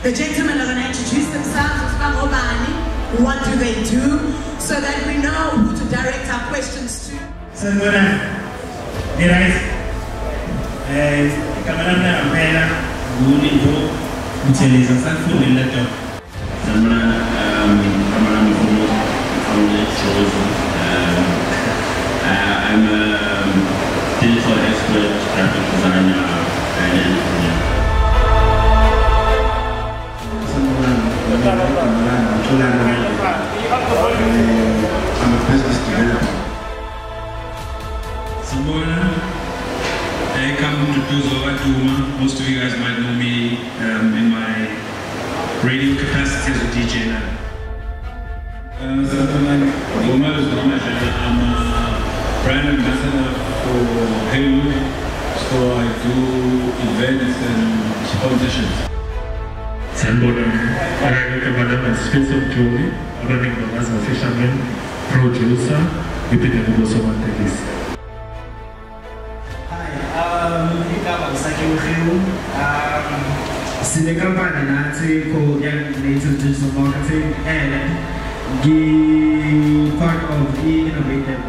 The gentlemen are going to introduce themselves. What do they do? So that we know who to direct our questions to. I'm a digital expert, graphic designer, and engineer. I'm a business developer. Simona, I come to Durban. Most of you guys might know me in my radio capacity as a DJ now. I'm a brand ambassador for Haywood, so I do events and sponsorships. Sanboda, I'm Spencer Joey, running as a fisherman, producer, repeating the boss of Antelis. Hi, I'm Saki Uhiu. I'm a company called Young Native Digital Marketing and part of the Innovative.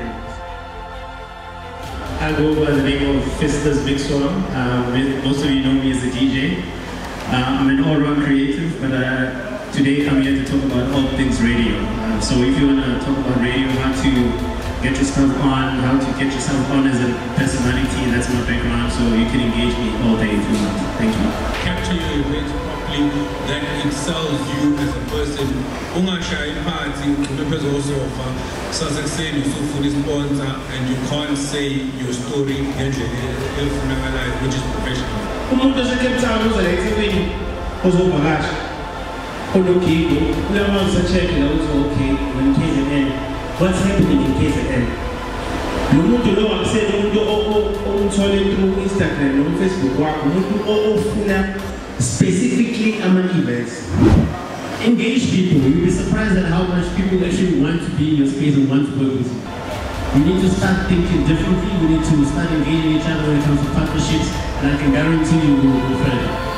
I go by the name of Fistus Big Storm. Most of you know me as a DJ. I'm an all-round creative, but today I'm here to talk about all things radio. So if you want to talk about radio, how to get yourself on, how to get yourself on as a personality, that's my background, so you can engage me all day if you want. Thank you. Capture your image properly, that it sells you as a person. Ungashayi party, because also so saying you so for sponsor and you can't say your story which is professional. Umuntu oseCape Town uzalethi ozovakasha GeeGo lewa usecheck la okay when KZN what's happening in KZN umuntu lo akusele umuntu omthole through Instagram no Facebook wakho umuntu ofuna specifically events. Engage people. You'll be surprised at how much people actually want to be in your space and want to work with you. We need to start thinking differently. We need to start engaging each other when it comes to partnerships, and I can guarantee you we will go further.